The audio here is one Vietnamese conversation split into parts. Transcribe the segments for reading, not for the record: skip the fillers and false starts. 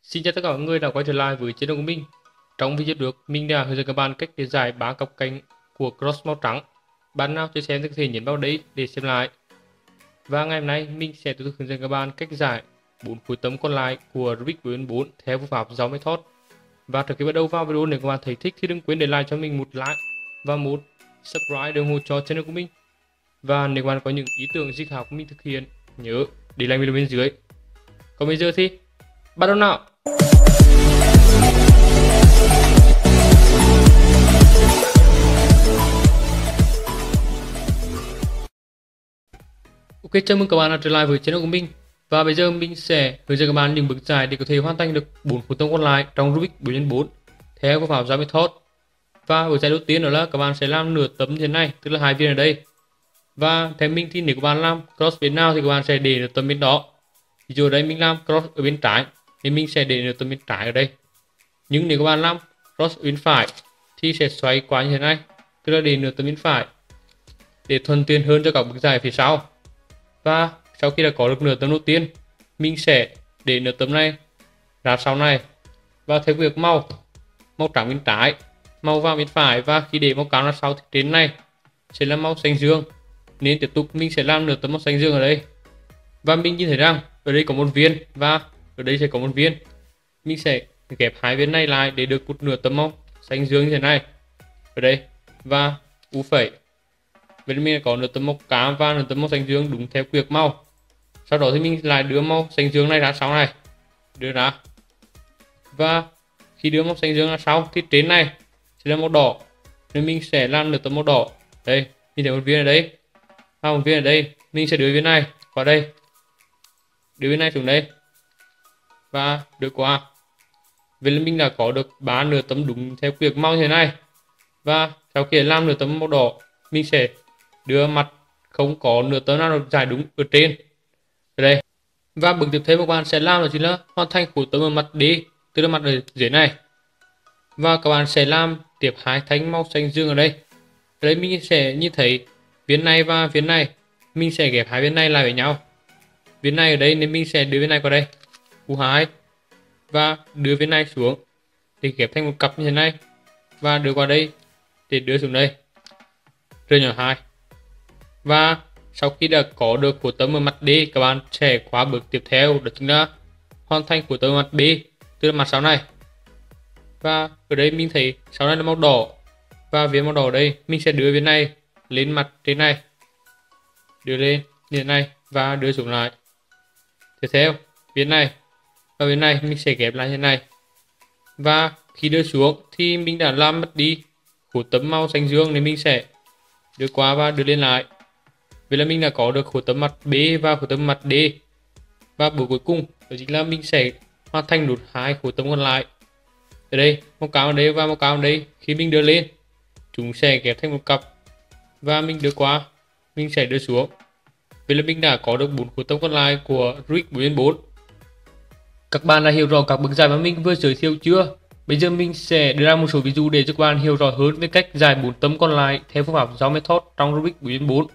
Xin chào tất cả mọi người đã quay trở lại với channel của mình. Trong video trước, mình đã hướng dẫn các bạn cách để giải 3 cặp cánh của cross màu trắng. Bạn nào chưa xem thì có thể nhấn vào đây để xem lại. Và ngày hôm nay mình sẽ tiếp tục hướng dẫn các bạn cách giải 4 khối tấm còn lại của Rubik 4 theo phương pháp Giao Method. Và trước khi bắt đầu vào video, nếu các bạn thấy thích thì đừng quên để lại cho mình một like và một subscribe để ủng hộ cho channel của mình. Và nếu các bạn có những ý tưởng gì khác của mình thực hiện, nhớ để lại video bên dưới. Còn bây giờ thì bắt đầu nào. Ok, chào mừng các bạn đã trở lại với channel của mình. Và bây giờ mình sẽ hướng dẫn các bạn những bước giải để có thể hoàn thành được 4 khối tấm còn lại trong Rubik 4x4 theo phương pháp Giao Method. Và bước giải đầu tiên đó là các bạn sẽ làm nửa tấm như thế này, tức là 2 viên ở đây. Và theo mình thì nếu các bạn làm cross bên nào thì các bạn sẽ để nửa tấm bên đó. Ví dụ ở đây mình làm cross ở bên trái thì mình sẽ để nửa tấm bên trái ở đây. Nhưng nếu các bạn làm cross ở bên phải thì sẽ xoay qua như thế này, tức là để nửa tấm bên phải để thuận tiện hơn cho các bước giải phía sau. Và sau khi đã có được nửa tấm đầu tiên, mình sẽ để nửa tấm này ra sau này. Và theo việc màu trắng bên trái, màu vàng bên phải, và khi để màu cam ra sau thì trên này sẽ là màu xanh dương. Nên tiếp tục mình sẽ làm nửa tấm màu xanh dương ở đây. Và mình nhìn thấy rằng ở đây có một viên và ở đây sẽ có một viên. Mình sẽ ghép hai viên này lại để được một nửa tấm màu xanh dương như thế này ở đây, và u phẩy. Vậy mình có nửa tấm màu cam và nửa tấm màu xanh dương đúng theo quy ước màu. Sau đó thì mình lại đưa màu xanh dương này ra sau này, đưa ra. Và khi đưa màu xanh dương ra sau thì trên này sẽ là màu đỏ, nên mình sẽ làm nửa tấm màu đỏ. Đây, mình thấy một viên ở đây và một viên ở đây. Mình sẽ đưa viên này qua đây, đưa viên này xuống đây và đưa qua. Vậy là mình đã có được 3 nửa tấm đúng theo quy ước màu như thế này. Và sau khi làm nửa tấm màu đỏ, mình sẽ đưa mặt không có nửa tấm nào được giải đúng ở trên ở đây. Và bước tiếp theo các bạn sẽ làm đó chính là hoàn thành khối tấm ở mặt D, tức là mặt ở dưới này. Và các bạn sẽ làm tiếp hai thanh màu xanh dương ở đây. Ở đây mình sẽ nhìn thấy viên này và viên này, mình sẽ ghép hai viên này lại với nhau. Viên này ở đây nên mình sẽ đưa viên này qua đây, U2, và đưa viên này xuống để ghép thành một cặp như thế này, và đưa qua đây để đưa xuống đây, rơi nhỏ 2. Và sau khi đã có được khối tấm ở mặt D, các bạn sẽ qua bước tiếp theo, đó chính là hoàn thành khối tấm ở mặt B, tức là mặt sau này. Và ở đây mình thấy sau này là màu đỏ, và viên màu đỏ ở đây mình sẽ đưa viên này lên mặt trên này, đưa lên như thế này và đưa xuống lại. Tiếp theo viên này và viên này mình sẽ ghép lại như thế này. Và khi đưa xuống thì mình đã làm mất đi khối tấm màu xanh dương, nên mình sẽ đưa qua và đưa lên lại. Vậy là mình đã có được khối tấm mặt B và khối tấm mặt D. Và bước cuối cùng đó chính là mình sẽ hoàn thành nút hai khối tấm còn lại. Ở đây màu cam ở đây và màu cam ở đây, khi mình đưa lên chúng sẽ ghép thành một cặp, và mình đưa qua, mình sẽ đưa xuống. Vậy là mình đã có được 4 khối tấm còn lại của Rubik 4x4. Các bạn đã hiểu rõ các bước giải mà mình vừa giới thiệu chưa? Bây giờ mình sẽ đưa ra một số ví dụ để cho các bạn hiểu rõ hơn về cách giải 4 tấm còn lại theo phương pháp Giao Method trong Rubik 4x4.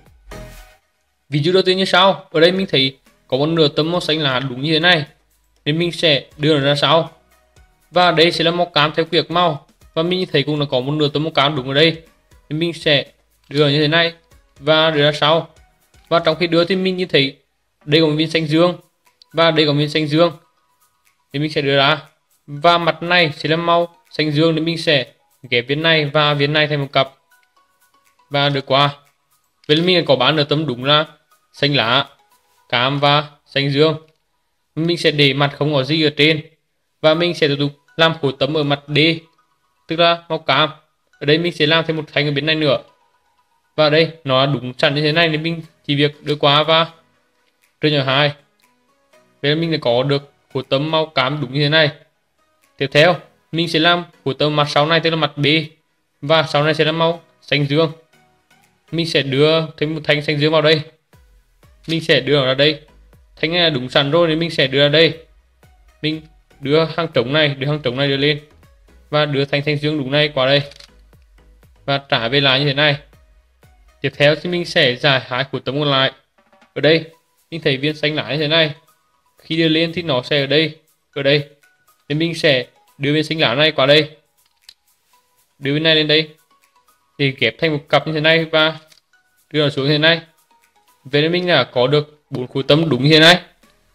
Ví dụ đầu tiên như sau. Ở đây mình thấy có một nửa tấm màu xanh lá đúng như thế này, nên mình sẽ đưa nó ra sau. Và đây sẽ là màu cam theo quy ước màu, và mình thấy cũng là có một nửa tấm màu cam đúng ở đây, nên mình sẽ đưa như thế này và đưa ra sau. Và trong khi đưa thì mình nhìn thấy đây có một viên xanh dương và đây có một viên xanh dương, thì mình sẽ đưa ra. Và mặt này sẽ là màu xanh dương, nên mình sẽ ghép viên này và viên này thành một cặp và đưa qua. Vậy là mình có 3 nửa tấm đúng là xanh lá, cam và xanh dương. Mình sẽ để mặt không có gì ở trên, và mình sẽ tiếp tục làm khối tấm ở mặt D, tức là màu cam. Ở đây mình sẽ làm thêm một thanh ở bên này nữa, và ở đây nó đúng sẵn như thế này nên mình chỉ việc đưa qua và rơi nhỏ 2. Vậy là mình sẽ có được khối tấm màu cam đúng như thế này. Tiếp theo mình sẽ làm khối tấm mặt sau này, tức là mặt B, và sau này sẽ là màu xanh dương. Mình sẽ đưa thêm một thanh xanh dương vào đây, mình sẽ đưa nó ra đây. Thanh này là đúng sẵn rồi nên mình sẽ đưa ra đây, mình đưa hàng trống này đưa lên, và đưa thanh xanh dương đúng này qua đây và trả về lại như thế này. Tiếp theo thì mình sẽ giải hai khối tấm còn lại. Ở đây mình thấy viên xanh lá như thế này, khi đưa lên thì nó sẽ ở đây, thì mình sẽ đưa viên xanh lá này qua đây, đưa bên này lên đây thì ghép thành một cặp như thế này và đưa nó xuống như thế này. Vậy nên mình đã có được 4 khối tâm đúng như thế này.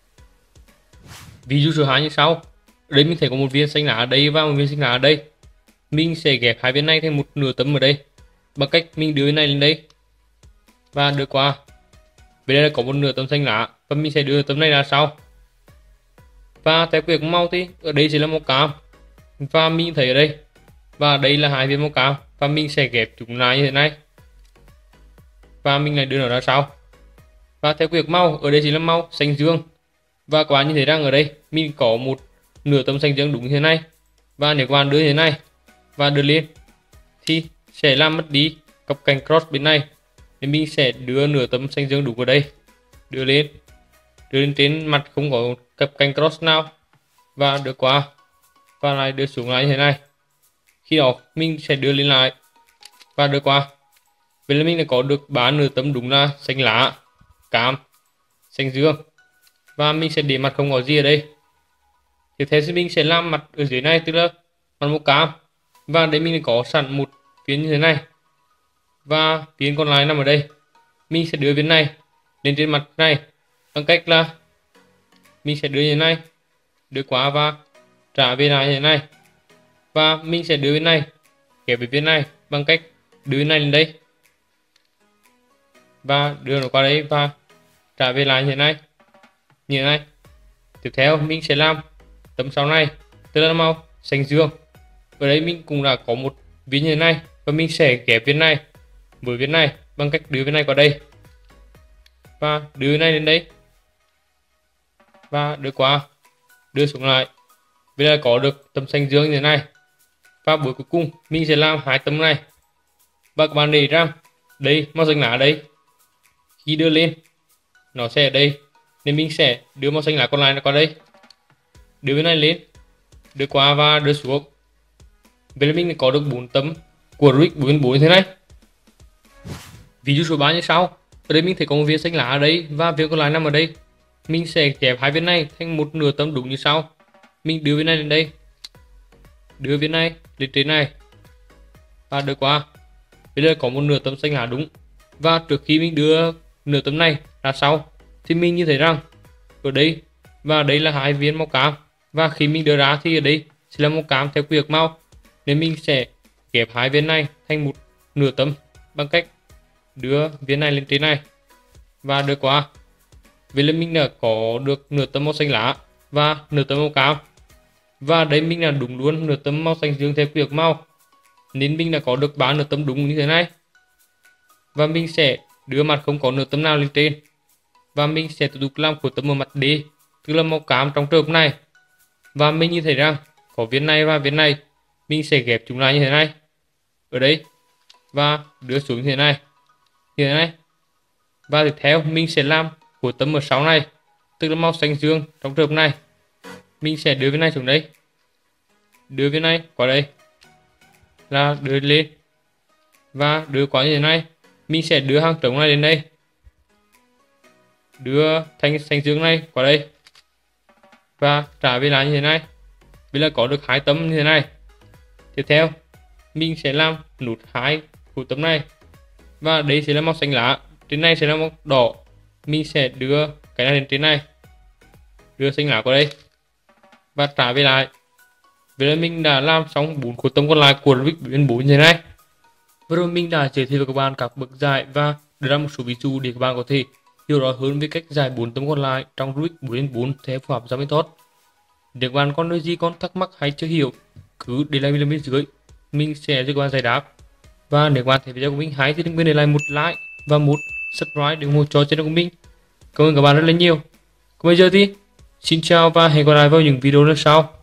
Ví dụ số 2 như sau. Ở đây mình thấy có một viên xanh lá ở đây và một viên xanh lá ở đây. Mình sẽ ghép hai viên này thành một nửa tấm ở đây bằng cách mình đưa viên này lên đây và đưa qua. Bên đây là có một nửa tấm xanh lá và mình sẽ đưa tấm này ra sau. Và theo quy luật màu thì ở đây sẽ là màu cam và mình thấy ở đây và đây là hai viên màu cam và mình sẽ ghép chúng lại như thế này và mình lại đưa nó ra sau. Và theo quy luật màu ở đây sẽ là màu xanh dương và các bạn nhìn thấy rằng ở đây mình có một nửa tấm xanh dương đúng như thế này và nếu các bạn đưa như thế này và đưa lên thì sẽ làm mất đi cặp cạnh cross bên này, nên mình sẽ đưa nửa tấm xanh dương đúng ở đây, đưa lên trên mặt không có cặp cạnh cross nào và đưa qua và lại đưa xuống lại như thế này. Khi đó mình sẽ đưa lên lại và đưa qua. Vậy là mình đã có được 3 nửa tấm đúng là xanh lá, cam, xanh dương và mình sẽ để mặt không có gì ở đây. Tiếp theo thì mình sẽ làm mặt ở dưới này, tức là mặt màu cam, và đây mình có sẵn một viên như thế này và viên còn lại nằm ở đây. Mình sẽ đưa viên này lên trên mặt này bằng cách là mình sẽ đưa như thế này, đưa qua và trả về lại như thế này, và mình sẽ đưa viên này ghép với viên này bằng cách đưa viên này lên đây và đưa nó qua đây và trả về lại như thế này, như thế này. Tiếp theo mình sẽ làm tấm sau này, tức là màu xanh dương. Ở đây mình cũng đã có một viên như thế này và mình sẽ ghép viên này với viên này bằng cách đưa viên này qua đây và đưa viên này lên đây và đưa qua, đưa xuống lại. Bây giờ có được tấm xanh dương như thế này. Và bước cuối cùng mình sẽ làm hai tấm này và các bạn để ra đây màu xanh lá ở đây, khi đưa lên nó sẽ ở đây nên mình sẽ đưa màu xanh lá còn lại qua đây, đưa bên này lên, đưa qua và đưa xuống. Vậy là mình có được 4 tấm của Rubik 4x4 như thế này. Ví dụ số 3 như sau. Ở đây mình thấy có một viên xanh lá ở đây và viên còn lại nằm ở đây. Mình sẽ ghép hai viên này thành một nửa tấm đúng như sau. Mình đưa viên này lên đây, đưa viên này lên trên này và đưa qua. Bây giờ có một nửa tấm xanh lá đúng. Và trước khi mình đưa nửa tấm này ra sau thì mình như thấy rằng ở đây và đây là hai viên màu cam, và khi mình đưa ra thì ở đây sẽ là màu cam theo quy luật màu, nên mình sẽ ghép hai viên này thành một nửa tấm bằng cách đưa viên này lên trên này và đưa qua. Vậy là mình đã có được nửa tấm màu xanh lá và nửa tấm màu cam, và đây mình là đúng luôn nửa tấm màu xanh dương theo quy luật màu, nên mình đã có được 3 nửa tấm đúng như thế này. Và mình sẽ đưa mặt không có nửa tấm nào lên trên và mình sẽ tiếp tục làm khối tấm ở mặt D, tức là màu cam trong trường hợp này. Và mình như thấy rằng có viên này và viên này, mình sẽ ghép chúng lại như thế này ở đây và đưa xuống như thế này, như thế này. Và tiếp theo mình sẽ làm khối tấm ở sau này, tức là màu xanh dương trong trường hợp này. Mình sẽ đưa viên này xuống đây, đưa viên này qua đây là đưa lên và đưa qua như thế này. Mình sẽ đưa hàng trống này lên đây, đưa thanh xanh dương này qua đây và trả về lại như thế này. Bây giờ có được hai tấm như thế này. Tiếp theo mình sẽ làm nút hai khối tấm này và đây sẽ là màu xanh lá, trên này sẽ là màu đỏ. Mình sẽ đưa cái này lên trên này, đưa xanh lá qua đây và trả về lại. Vậy là mình đã làm xong 4 khối tấm còn lại của Rubik 4x4 như thế này. Vừa rồi mình đã giới thiệu với các bạn các bậc giải và đưa ra một số ví dụ để các bạn có thể hiểu rõ hơn về cách giải 4 tấm còn lại trong Rubik 4x4 theo phương pháp Gia Method. Nếu các bạn còn nơi gì còn thắc mắc hay chưa hiểu, cứ để lại video bên dưới, mình sẽ giúp các bạn giải đáp. Và nếu các bạn thấy video của mình hay thì đừng quên để lại một like và một subscribe để ủng hộ cho channel của mình. Cảm ơn các bạn rất là nhiều. Còn bây giờ thì xin chào và hẹn gặp lại vào những video lần sau.